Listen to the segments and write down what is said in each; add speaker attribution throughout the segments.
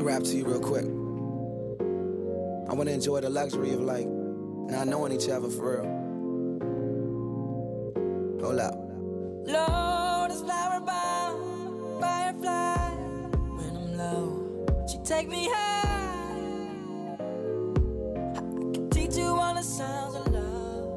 Speaker 1: Rap to you real quick. I wanna enjoy the luxury of like not knowing each other for real. Hold up.
Speaker 2: Lord is flower bound, firefly. When I'm low, she take me high. I can teach you all the sounds of love.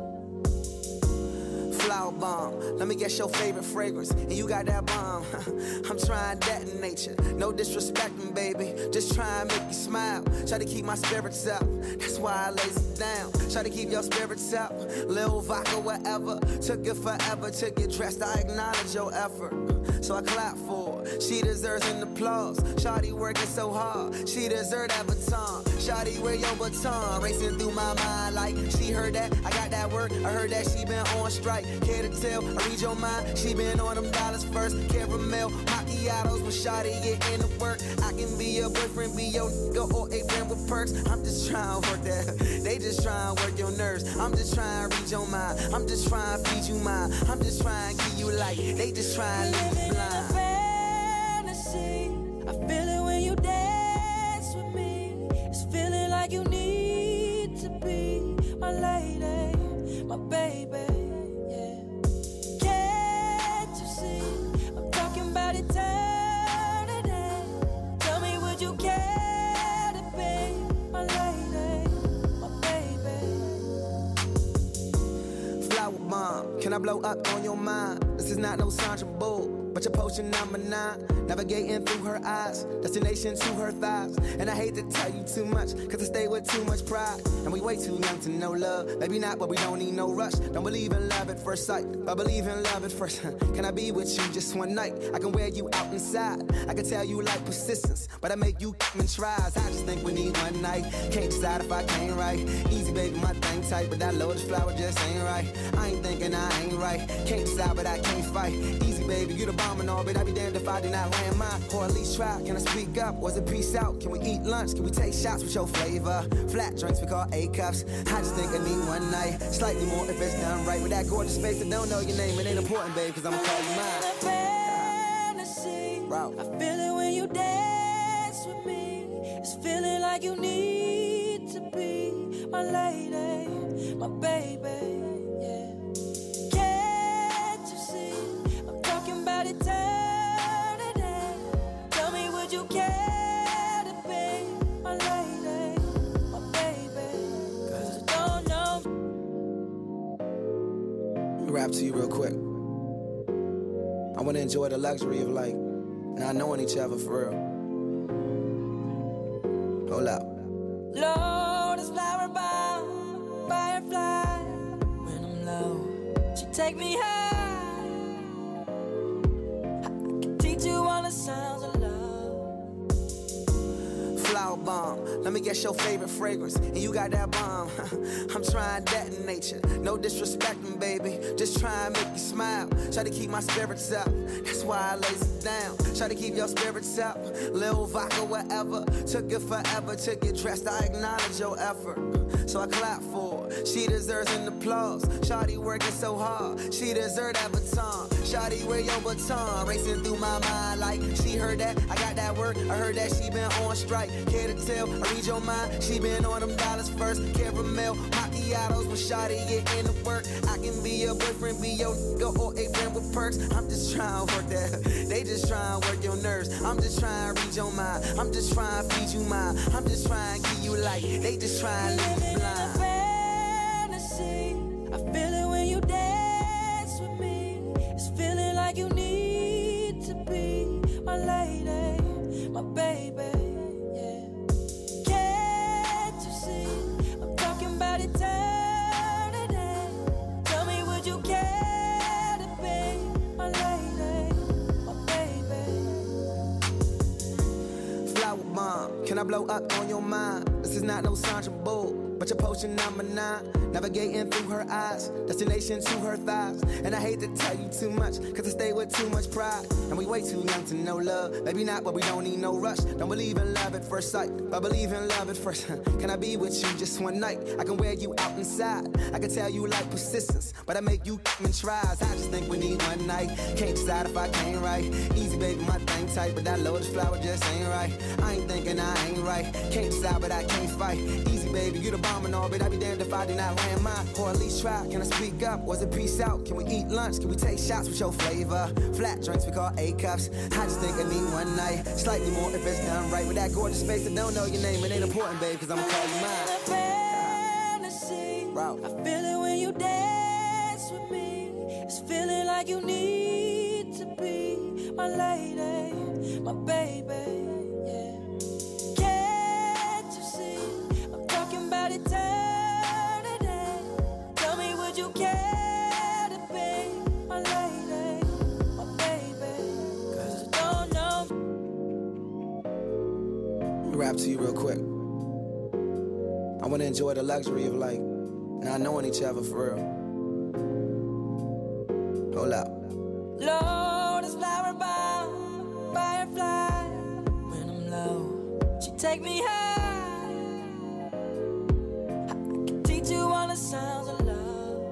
Speaker 1: Flower bomb, let me guess your favorite fragrance. And you got that bomb. I'm trying that in nature. No disrespecting, baby. Just try and make you smile. Try to keep my spirits up. That's why I lays it down. Try to keep your spirits up. Lil vodka, whatever. Took it forever to get dressed. I acknowledge your effort. So I clap for her. She deserves an applause. Shawty working so hard. She deserves that baton. Shawty, wear your baton. Racing through my mind like she heard that. I got that word. I heard that she been on strike. Care to tell? I read your mind. She been on them dollars first. Caramel macchiatos when Shawty get into work. I can be your boyfriend, be your nigga, or a friend with perks. I'm just trying to work that. They just trying to work your nerves. I'm just trying to read your mind. I'm just trying to feed you mine. I'm just trying to give you light. They just trying to leave you blind.
Speaker 2: Fantasy. I feel it when you dance with me. It's feeling like you need to be my lady, my baby. Yeah. Can't you see? I'm talking about eternity. Tell me, would you care to be my lady, my baby?
Speaker 1: Flower bomb, can I blow up on your mind? This is not no Sandra Bull, but your potion number 9. Navigating through her eyes, destination to her thighs. And I hate to tell you too much, cause I stay with too much pride. And we way too young to know love. Maybe not, but we don't need no rush. Don't believe in love at first sight, but believe in love at first. Can I be with you just one night? I can wear you out inside. I can tell you like persistence, but I make you come and tries. I just think we need one night. Can't decide if I can't right. Easy baby, my thing tight, but that lotus flower just ain't right. I ain't thinking I ain't right. Can't decide, but I can't fight. Easy baby, you the bomb and all, but I'd be damned if I did not land mine. Or at least try. Can I speak up? Was it peace out? Can we eat lunch? Can we take shots with your flavor? Flat drinks we call A-cups. I just think I need one night. Slightly more if it's done right. With that gorgeous face that don't know your name, it ain't important, babe, cause I'ma call you mine.
Speaker 2: Fantasy.
Speaker 1: Wow.
Speaker 2: I feel it when you dance with me. It's feeling like you need to be my lady, my baby. Yeah. Can't you see? I'm talking about eternity. Tell me, would you care to be my lady, my baby? Cause I don't know.
Speaker 1: Rap to you real quick. I wanna enjoy the luxury of like not knowing each other for real. Hold up.
Speaker 2: Lord is flower bound, firefly. When I'm low, she take me high. I can teach you all the sounds of love.
Speaker 1: Flower bomb, let me guess your favorite fragrance. And you got that bomb. I'm trying that in nature. No disrespecting, baby. Just try and make you smile. Try to keep my spirits up. That's why I lays it down. Try to keep your spirits up. Lil vodka, whatever. Took it forever to get dressed. I acknowledge your effort. So I clap for her. She deserves an applause. Shawty working so hard. She deserves that baton. Shawty, wear your baton. Racing through my mind like she heard that. I got that word. I heard that she been on strike. Care to tell? I read your mind. She been on them dollars first. Caramel macchiatos when Shawty get into work. I can be your boyfriend, be your nigga, or a friend with perks. I'm just trying to work that. They just trying to work your nerves. I'm just trying to read your mind. I'm just trying to feed you mine. I'm just trying to give you light. They just trying to leave you blind.
Speaker 2: Fantasy. I feel it when you dance with me. It's feeling like you need to be my lady, my baby. Yeah. Can't you see? I'm talking about eternity. Tell me, would you care to be my lady, my baby?
Speaker 1: Flower bomb, can I blow up on your mind? This is not no Sandra Bull, but your potion number 9. Navigating through her eyes, destination to her thighs. And I hate to tell you too much, cause I stay with too much pride. And we way too young to know love. Maybe not, but we don't need no rush. Don't believe in love at first sight, but believe in love at first. Can I be with you just one night? I can wear you out inside. I can tell you like persistence, but I make you come and tries. I just think we need one night. Can't decide if I can't right. Easy baby, my thing type, but that lotus flower just ain't right. I ain't thinking I ain't right. Can't decide, but I can't fight. Easy, baby, you the bomb and all, but I'd be damned if I do not land mine. Or at least try. Can I speak up? Was it peace out? Can we eat lunch? Can we take shots with your flavor? Flat drinks we call A-cups. I just think I need one night. Slightly more if it's done right. With that gorgeous face that don't know your name, it ain't important, babe, cause I'ma call you mine.
Speaker 2: Fantasy.
Speaker 1: Wow.
Speaker 2: I feel it when you dance with me. It's feeling like you need to be my lady, my baby, yeah. Can't you see? I'm talking about eternity. Tell me, would you care to be my lady, my baby? Cause I don't know.
Speaker 1: Let me rap to you real quick. I wanna enjoy the luxury of like not knowing each other for real. Hold up.
Speaker 2: Lotus flower bomb, firefly. When I'm low, she take me high. I can teach you all the sounds of love.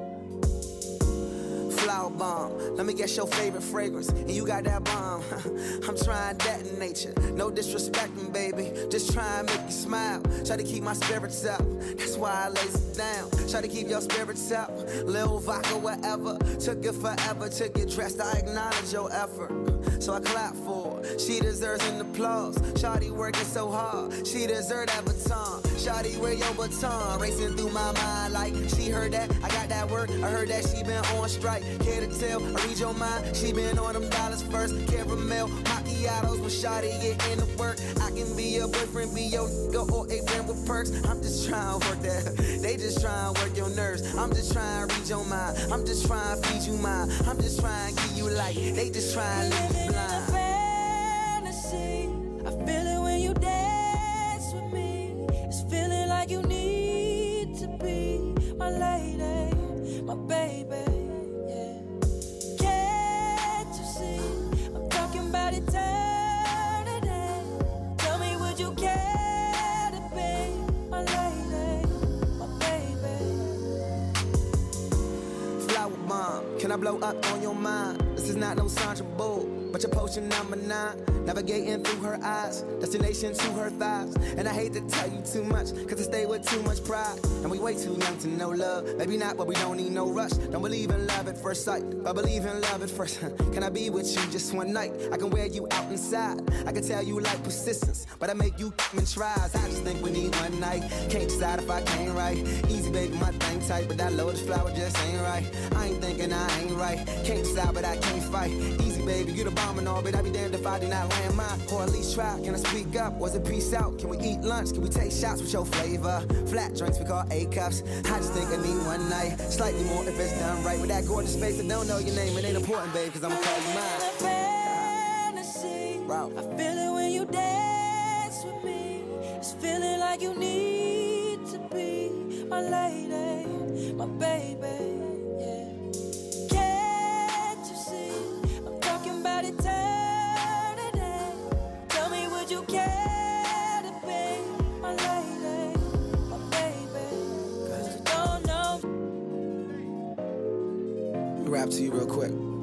Speaker 1: Flower bomb, let me guess your favorite fragrance. And you got that bomb. I'm trying that in nature. No disrespecting, baby. Just try and make you smile. Try to keep my spirits up. That's why I lays it down. Try to keep your spirits up. Lil vodka, whatever. Took it forever to get dressed. I acknowledge your effort. So I clap for her. She deserves an applause. Shawty working so hard. She deserves that baton. Shawty, wear your baton. Racing through my mind like she heard that. I got that word. I heard that she been on strike. Care to tell? I read your mind. She been on them dollars first. Caramel macchiatos when Shawty get into work. I can be your boyfriend, be your nigga, or a friend with perks. I'm just trying to work that. They just trying to work your nerves. I'm just trying to read your mind. I'm just trying to feed you mine. I'm just trying to give you life. They just trying to leave you blind.
Speaker 2: Fantasy. I feel it when you dance with me. It's feeling like you need to be my lady, my baby, yeah. Can't you see? I'm talking about eternity. Tell me, would you care to be my lady, my baby?
Speaker 1: Flower bomb, can I blow up on your mind? This is not no Sandra Bullock, but your potion number 9. Navigating through her eyes, destination to her thighs. And I hate to tell you too much, cause I stay with too much pride. And we way too young to know love. Maybe not, but we don't need no rush. Don't believe in love at first sight, but believe in love at first. Can I be with you just one night? I can wear you out inside. I can tell you like persistence, but I make you come and tries. I just think we need one night. Can't decide if I can't right. Easy, baby, my thing tight, but that lotus flower just ain't right. I ain't thinking I ain't right. Can't decide, but I can't fight. Easy, baby, you the bomb and all, but I'd be damned if I do not land mine. Or at least try. Can I speak up? Was it peace out? Can we eat lunch? Can we take shots with your flavor? Flat drinks we call A-cups. I just think I need one night. Slightly more if it's done right. With that gorgeous face that don't know your name, it ain't important, babe, cause I'ma call you mine.
Speaker 2: Fantasy.
Speaker 1: Wow.
Speaker 2: I feel it when you dance with me. It's feeling like you need to be my lady, my baby, yeah. Can't you see? I'm talking about eternity. Tell me, would you care to be my lady, my baby? Cause I don't know.
Speaker 1: Let me rap to you real quick.